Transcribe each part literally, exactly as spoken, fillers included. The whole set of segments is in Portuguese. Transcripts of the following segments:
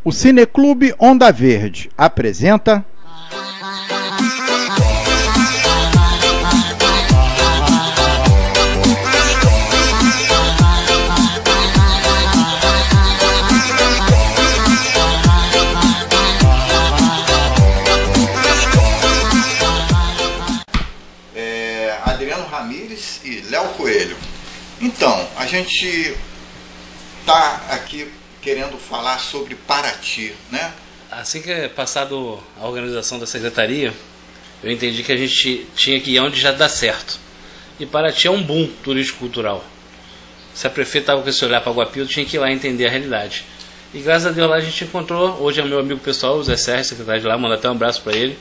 O Cineclube Onda Verde apresenta... É, Adriano Ramires e Léo Coelho. Então, a gente está aqui querendo falar sobre Paraty, né? Assim que é passado a organização da secretaria, eu entendi que a gente tinha que ir onde já dá certo. E Paraty é um boom turístico-cultural. Se a prefeita estava com esse olhar para Guapi, eu tinha que ir lá entender a realidade. E graças a Deus lá a gente encontrou, hoje é meu amigo pessoal, o Zé Sérgio, secretário de lá, manda até um abraço para ele,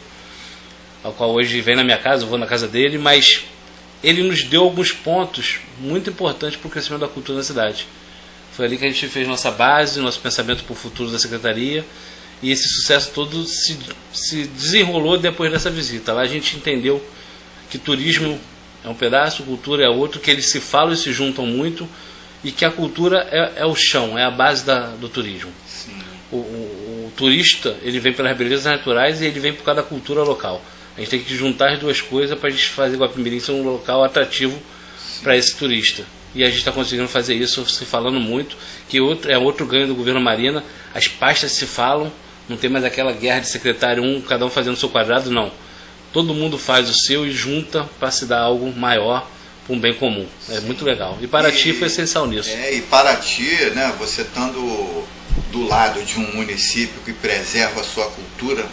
ao qual hoje vem na minha casa, eu vou na casa dele, mas ele nos deu alguns pontos muito importantes para o crescimento da cultura na cidade. Foi ali que a gente fez nossa base, nosso pensamento para o futuro da secretaria, e esse sucesso todo se, se desenrolou depois dessa visita. Lá a gente entendeu que turismo é um pedaço, cultura é outro, que eles se falam e se juntam muito, e que a cultura é, é o chão, é a base da, do turismo. O, o, o turista, ele vem pelas belezas naturais e ele vem por causa da cultura local. A gente tem que juntar as duas coisas para a gente fazer Guapimirim ser um local atrativo para esse turista. E a gente está conseguindo fazer isso, se falando muito, que outro, é outro ganho do governo Marina. As pastas se falam, não tem mais aquela guerra de secretário, um, cada um fazendo o seu quadrado, não. Todo mundo faz o seu e junta para se dar algo maior, para um bem comum. É muito legal. E Paraty e, foi essencial nisso. É, e Paraty, né, você estando do lado de um município que preserva a sua cultura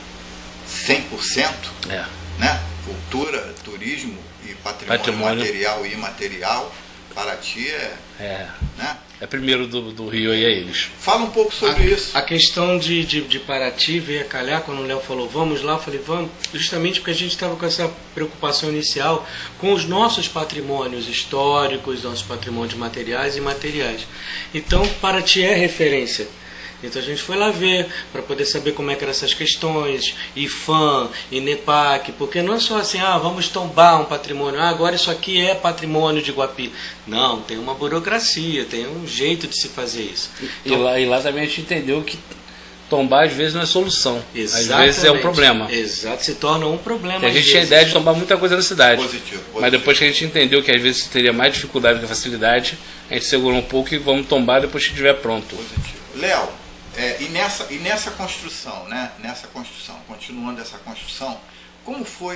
cem por cento, é. né? Cultura, turismo e patrimônio, patrimônio material e imaterial, Paraty é, é. Né? É primeiro do, do Rio aí a eles. Fala um pouco sobre a, isso. A questão de, de, de Paraty veio a calhar quando o Léo falou vamos lá, eu falei vamos, justamente porque a gente estava com essa preocupação inicial com os nossos patrimônios históricos, nossos patrimônios materiais e imateriais. Então Paraty é referência. Então a gente foi lá ver, para poder saber como é que eram essas questões, I F A M, INEPAC, porque não é só assim, ah, vamos tombar um patrimônio, ah, agora isso aqui é patrimônio de Guapi. Não, tem uma burocracia, tem um jeito de se fazer isso. Então, e, lá, e lá também a gente entendeu que tombar às vezes não é solução, exatamente, às vezes é um problema. Exato, se torna um problema. E a gente tinha a ideia de tombar muita coisa na cidade, positivo, positivo. Mas depois que a gente entendeu que às vezes teria mais dificuldade que facilidade, a gente segurou um pouco e vamos tombar depois que estiver pronto. Positivo. Léo, É, e, nessa, e nessa construção, né? Nessa construção, continuando essa construção, como foi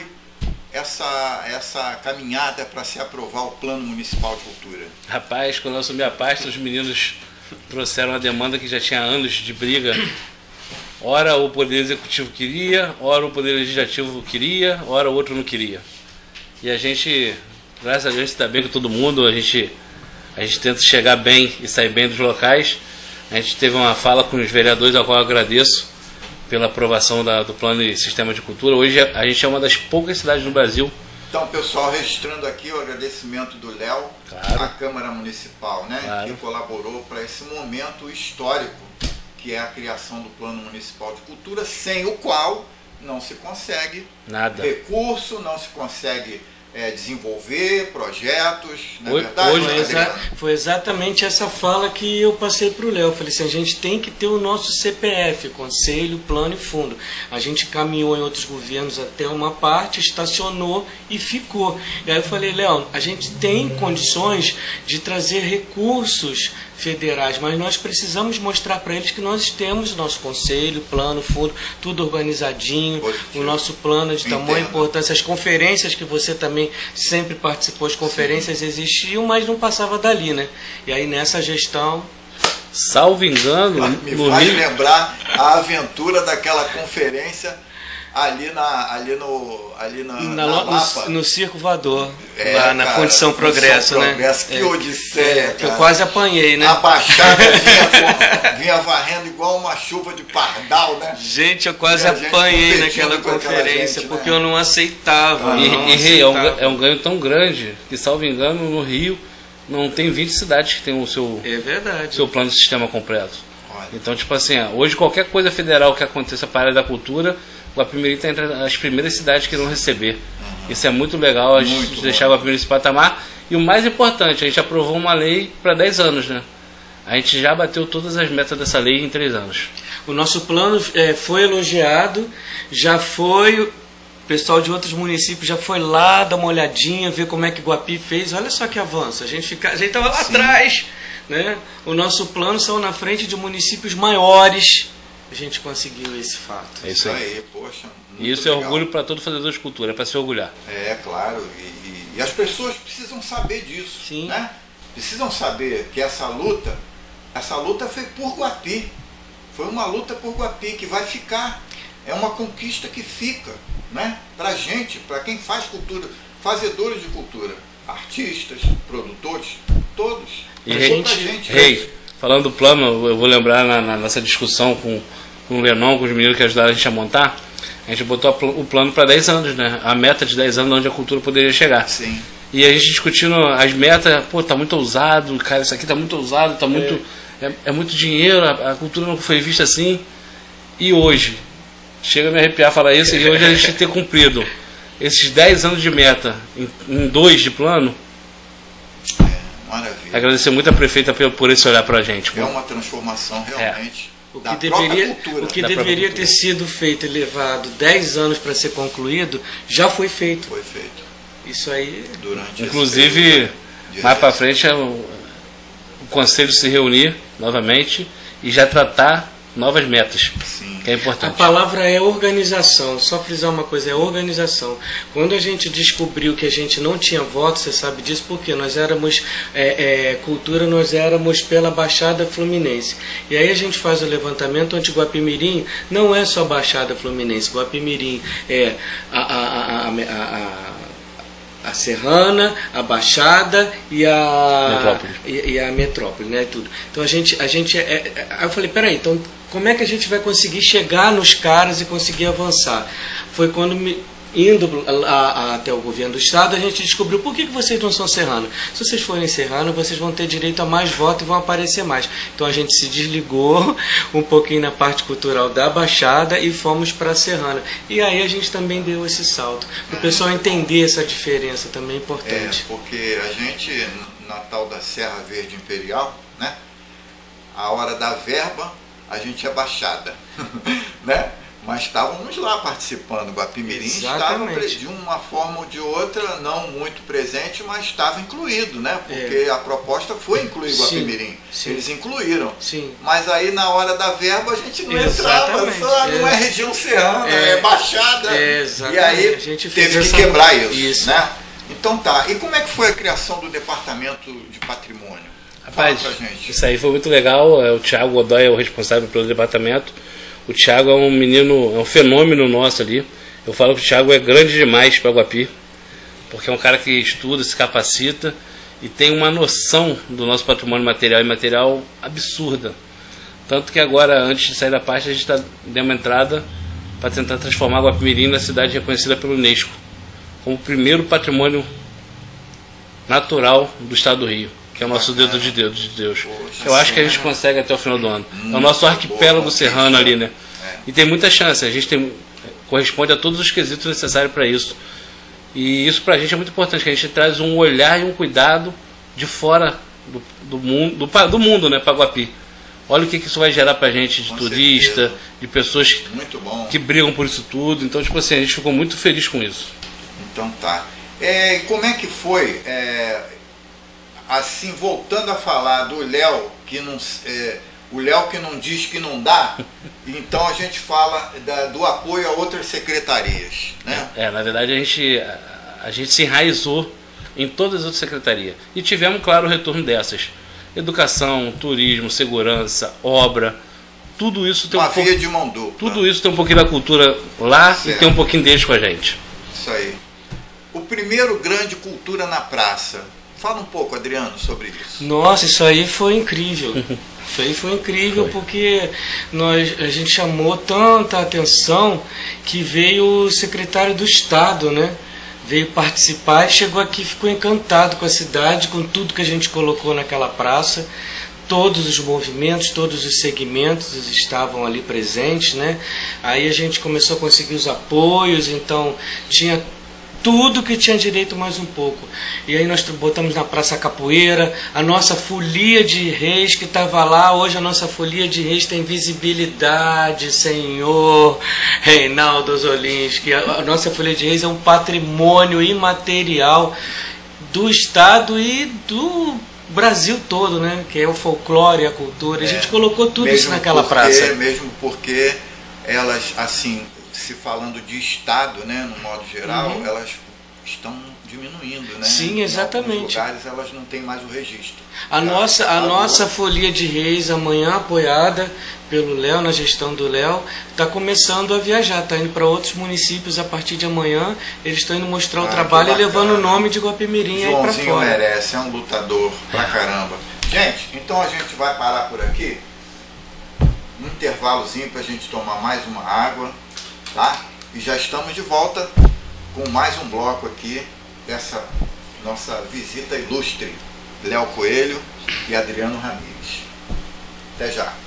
essa, essa caminhada para se aprovar o Plano Municipal de Cultura? Rapaz, quando eu assumi a pasta, os meninos trouxeram uma demanda que já tinha anos de briga. Ora o Poder Executivo queria, ora o Poder Legislativo queria, ora o outro não queria. E a gente, graças a Deus, a gente está bem com todo mundo, a gente, a gente tenta chegar bem e sair bem dos locais. A gente teve uma fala com os vereadores, ao qual eu agradeço pela aprovação da, do Plano de Sistema de Cultura. Hoje a gente é uma das poucas cidades no Brasil. Então, pessoal, registrando aqui o agradecimento do Léo, claro, à Câmara Municipal, né, claro, que colaborou para esse momento histórico, que é a criação do Plano Municipal de Cultura, sem o qual não se consegue nada, recurso, não se consegue É, desenvolver projetos, não é hoje, verdade? Hoje, foi, exa foi exatamente essa fala que eu passei para o Léo. Eu falei assim, a gente tem que ter o nosso C P F, Conselho, Plano e Fundo. A gente caminhou em outros governos até uma parte, estacionou e ficou. E aí eu falei, Léo, a gente tem condições de trazer recursos federais, mas nós precisamos mostrar para eles que nós temos nosso conselho, plano, fundo, tudo organizadinho, positivo, o nosso plano de tamanha importância, as conferências que você também sempre participou, as conferências Sim. existiam, mas não passava dali, né? E aí nessa gestão, salvo engano, me no faz Rio... lembrar a aventura daquela conferência ali na ali no ali na, na, na Lapa, no, no Circo Voador, é, lá na Fundição Progresso, né? Progresso, que é, odisseia, é, que eu quase apanhei, né? A baixada vinha, vinha varrendo igual uma chuva de pardal, né? Gente, eu quase apanhei naquela conferência, gente, porque né? eu não aceitava. Ah, e não e aceitava. É, um, é um ganho tão grande que, salvo engano, no Rio não tem vinte cidades que tem o seu, é verdade. seu plano de sistema completo. Olha. Então, tipo assim, hoje qualquer coisa federal que aconteça para a área da cultura, o Guapimirim está entre as primeiras cidades que vão receber. Uhum. Isso é muito legal, a gente muito deixar o Guapimirim nesse patamar. E o mais importante, a gente aprovou uma lei para dez anos, né? a gente já bateu todas as metas dessa lei em três anos. O nosso plano é, foi elogiado, já foi, o pessoal de outros municípios já foi lá dar uma olhadinha, ver como é que Guapi fez. Olha só que avanço, a gente fica, a gente estava lá Sim. atrás, né? O nosso plano saiu na frente de municípios maiores, a gente conseguiu esse fato. É isso aí, aí poxa. E isso legal. É orgulho para todo fazedor de cultura, é para se orgulhar. É, claro, e, e, e as pessoas precisam saber disso, Sim. né? Precisam saber que essa luta, essa luta foi por Guapi, foi uma luta por Guapi que vai ficar, é uma conquista que fica, né? Pra gente, para quem faz cultura, fazedores de cultura, artistas, produtores, todos. E rei, pra gente, rei, né? Falando do plano, eu vou lembrar na, na nossa discussão com, com o Lenon, com os meninos que ajudaram a gente a montar, a gente botou o plano para dez anos, né? A meta de dez anos onde a cultura poderia chegar. Sim. E a gente discutindo as metas, pô, tá muito ousado, cara, isso aqui tá muito ousado, tá muito, é, é muito dinheiro, a, a cultura não foi vista assim. E hoje, chega a me arrepiar falar isso, e hoje a gente ter cumprido esses dez anos de meta em, em dois de plano. É, maravilha. Agradecer muito a prefeita por, por esse olhar pra gente. É uma transformação realmente. É. O que deveria, o que deveria ter sido feito e levado dez anos para ser concluído, já foi feito. Foi feito. Isso aí. Durante Inclusive, mais para frente, o, o conselho se reunir novamente e já tratar novas metas. Sim. Que é importante. A palavra é organização. Só frisar uma coisa, é organização. Quando a gente descobriu que a gente não tinha voto, você sabe disso, porque nós éramos é, é, cultura, nós éramos pela Baixada Fluminense. E aí a gente faz o levantamento onde Guapimirim não é só Baixada Fluminense. Guapimirim é a, a, a, a, a a Serrana, a Baixada e a Metrópole, e, e a Metrópole, né, tudo. Então a gente, a gente, é, é, aí eu falei, peraí, então como é que a gente vai conseguir chegar nos caras e conseguir avançar? Foi quando me, indo a, a, até o governo do estado, a gente descobriu por que, que vocês não são serranos. Se vocês forem serranos, vocês vão ter direito a mais votos e vão aparecer mais. Então a gente se desligou um pouquinho na parte cultural da Baixada e fomos para a Serrana. E aí a gente também deu esse salto. Para o pessoal entender essa diferença também é importante. É, porque a gente, na tal da Serra Verde Imperial, né? A hora da verba, a gente é Baixada, né? Mas estávamos lá participando. Guapimirim estava de uma forma ou de outra, não muito presente, mas estava incluído, né? Porque é. a proposta foi incluir Guapimirim. Sim, eles incluíram. Sim. Mas aí na hora da verba a gente não entrava, só não é região serrana, é, é Baixada. É, e aí a gente teve fez que quebrar isso, isso, né? Então tá. E como é que foi a criação do Departamento de Patrimônio? Rapaz, isso aí foi muito legal. O Thiago Godoy é o responsável pelo departamento. O Thiago é um menino, é um fenômeno nosso ali. Eu falo que o Thiago é grande demais para Guapi, porque é um cara que estuda, se capacita e tem uma noção do nosso patrimônio material e imaterial absurda. Tanto que agora, antes de sair da pasta, a gente está dando uma entrada para tentar transformar Guapimirim na cidade reconhecida pelo Unesco como o primeiro patrimônio natural do estado do Rio, que é o nosso dedo de Deus. De Deus. Poxa, eu acho que a gente consegue até o final do ano. É o nosso arquipélago serrano ali, né? É. E tem muita chance. A gente tem, corresponde a todos os quesitos necessários para isso. E isso para a gente é muito importante, que a gente traz um olhar e um cuidado de fora do, do mundo, do, do mundo, né, para Guapi. Olha o que, que isso vai gerar para a gente de com turista, certeza. De pessoas muito bom. que brigam por isso tudo. Então, tipo assim, a gente ficou muito feliz com isso. Então tá. É, como é que foi? É, assim, voltando a falar do Léo, que não, é, o Léo que não diz que não dá, então a gente fala da, do apoio a outras secretarias, né? É, na verdade a gente, a, a gente se enraizou em todas as outras secretarias e tivemos, claro, o retorno dessas. Educação, turismo, segurança, obra, tudo isso tem uma um via pouco, de mão dupla. Tudo isso tem um pouquinho da cultura lá, certo. E tem um pouquinho deles com a gente. Isso aí. O primeiro grande Cultura na Praça. Fala um pouco, Adriano, sobre isso. Nossa, isso aí foi incrível. Isso aí foi incrível foi. Porque nós, a gente chamou tanta atenção que veio o secretário do Estado, né? Veio participar e chegou aqui e ficou encantado com a cidade, com tudo que a gente colocou naquela praça. Todos os movimentos, todos os segmentos estavam ali presentes, né? Aí a gente começou a conseguir os apoios, então tinha tudo que tinha direito mais um pouco. E aí nós botamos na Praça Capoeira, a nossa folia de reis que estava lá, hoje a nossa folia de reis tem visibilidade, senhor Reinaldo Ozolinski. A nossa folia de reis é um patrimônio imaterial do Estado e do Brasil todo, né? Que é o folclore, a cultura. A gente é, colocou tudo isso naquela porque, praça. Mesmo porque elas, assim, se falando de Estado, né, no modo geral, uhum. elas estão diminuindo, né? Sim, exatamente. Em alguns lugares elas não têm mais o registro. A Já nossa, a nossa folia de reis, amanhã apoiada pelo Léo, na gestão do Léo, está começando a viajar, está indo para outros municípios a partir de amanhã. Eles estão indo mostrar ah, o trabalho e levando o nome de Guapimirim aí para fora. Joãozinho merece, é um lutador pra caramba. Gente, então a gente vai parar por aqui, um intervalozinho para a gente tomar mais uma água, tá? E já estamos de volta com mais um bloco aqui dessa nossa visita ilustre, Léo Coelho e Adriano Ramires. Até já.